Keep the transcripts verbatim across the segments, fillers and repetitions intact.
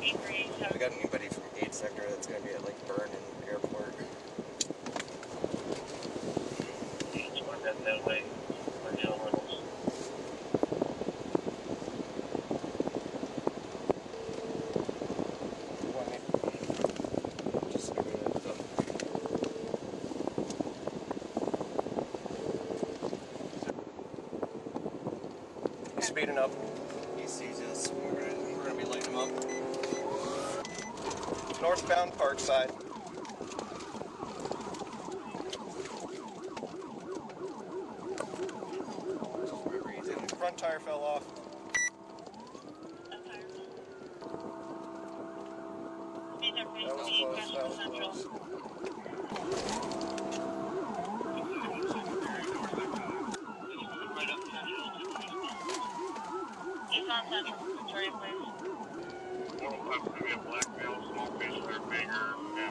We got anybody from eight sector that's going to be at like Burn and Airport. Each one head that way. For jail levels. Just give me a heads up. He's speeding up. He sees us. We're gonna, we're gonna be lighting him up. Northbound Parkside. Front tire fell off. That was close. That was close. He's on Central. Sorry, please. One oh five to be a black male, small fish, they're bigger. Yeah.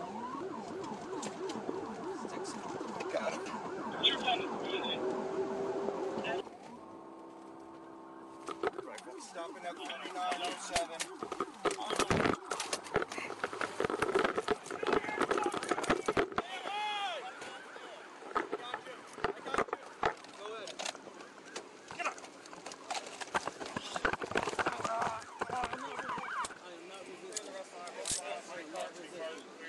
Got him. You're fucking crazy. Stopping at thirty-nine oh seven.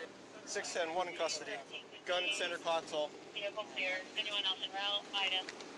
six ten, one in custody. Gun in center console. Vehicle clear. Anyone else en route? Item.